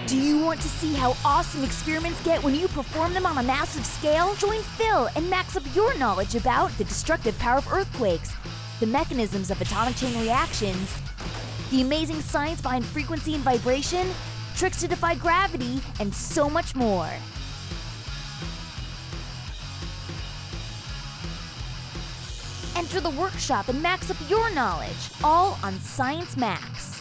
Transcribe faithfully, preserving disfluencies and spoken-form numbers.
Do you want to see how awesome experiments get when you perform them on a massive scale? Join Phil and max up your knowledge about the destructive power of earthquakes, the mechanisms of atomic chain reactions, the amazing science behind frequency and vibration, tricks to defy gravity, and so much more. Enter the workshop and max up your knowledge, all on Science Max.